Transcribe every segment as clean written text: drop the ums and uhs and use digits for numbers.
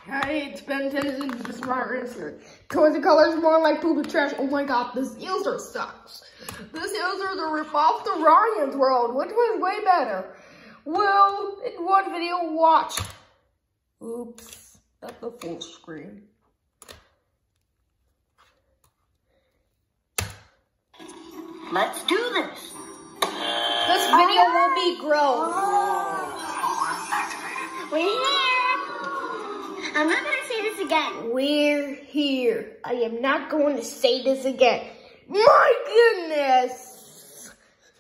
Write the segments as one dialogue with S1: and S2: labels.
S1: Hey, it's Ben Tennyson, the Smart Racer. Toys and colors more like poop and trash. Oh my god, this user sucks. This user is a rip-off to Ryan's World, which was way better. Well, in one video, watch. Oops, that's the full screen.
S2: Let's do this.
S1: This video will be gross.
S2: We're here. I'm not going to say this again.
S1: We're here. I am not going to say this again. My goodness.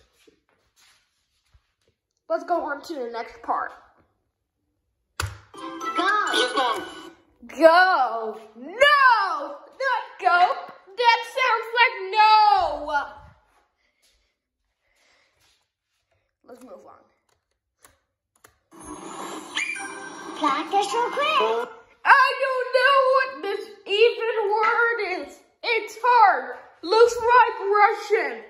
S1: Let's go on to the next part.
S2: Go.
S1: Go. No, not go. That sounds like no. Let's move on.
S2: Practice real quick.
S1: I don't know what this even word is. It's hard. Looks like Russian.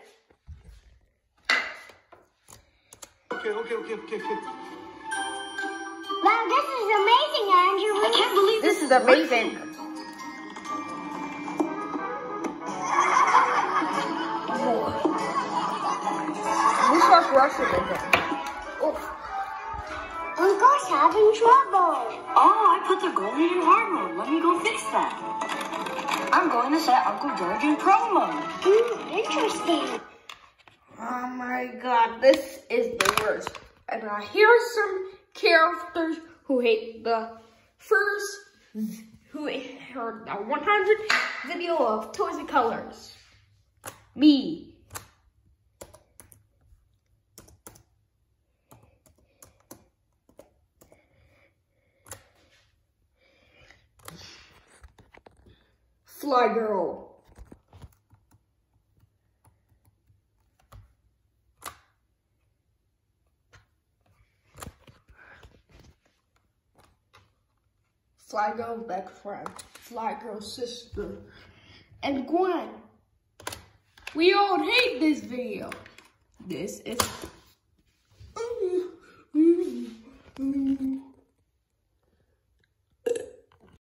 S3: Okay.
S2: Wow, this is amazing, Andrew. I can't believe
S1: This is amazing. Looks like Russian again. Oh.
S2: Uncle's having trouble.
S4: Oh, I put the gold in your hard mode. Let me go fix that. I'm going to set Uncle George in pro mode.
S2: Interesting.
S1: Oh my god, this is the worst. And here are some characters who hate the who heard the 100 video of Toys and Colors. Me. Fly Girl. Fly Girl's best friend. Fly Girl's sister. And Gwen. We all hate this video. This is...